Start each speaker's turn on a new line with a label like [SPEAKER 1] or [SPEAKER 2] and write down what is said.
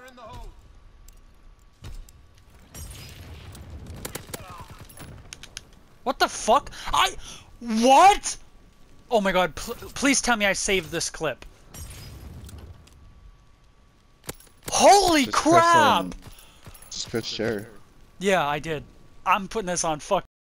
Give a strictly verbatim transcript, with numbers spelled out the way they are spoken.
[SPEAKER 1] What the fuck? I... What? Oh my god, pl please tell me I saved this clip. Holy
[SPEAKER 2] Just
[SPEAKER 1] crap!
[SPEAKER 2] press, um, just press share.
[SPEAKER 1] Yeah, I did. I'm putting this on fuck.